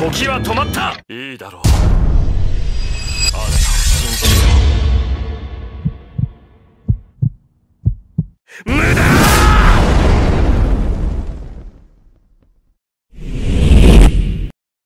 時は止まった。いいだろう。あなたを信じろ。無駄。